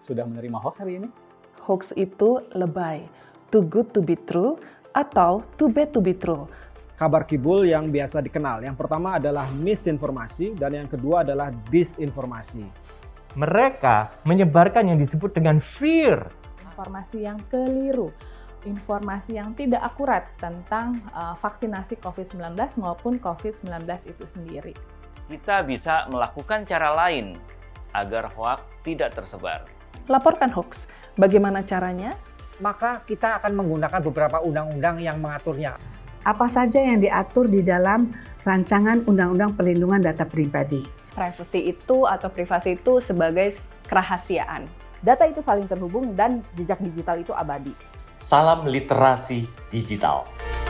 sudah menerima hoax hari ini? Hoax itu lebay, too good to be true atau too bad to be true. Kabar kibul yang biasa dikenal. Yang pertama adalah misinformasi dan yang kedua adalah disinformasi. Mereka menyebarkan yang disebut dengan fear. Informasi yang keliru, informasi yang tidak akurat tentang vaksinasi COVID-19 maupun COVID-19 itu sendiri. Kita bisa melakukan cara lain agar hoax tidak tersebar. Laporkan hoax. Bagaimana caranya? Maka kita akan menggunakan beberapa undang-undang yang mengaturnya. Apa saja yang diatur di dalam rancangan Undang-Undang Perlindungan Data Pribadi. Privacy itu atau privasi itu sebagai kerahasiaan. Data itu saling terhubung dan jejak digital itu abadi. Salam literasi digital.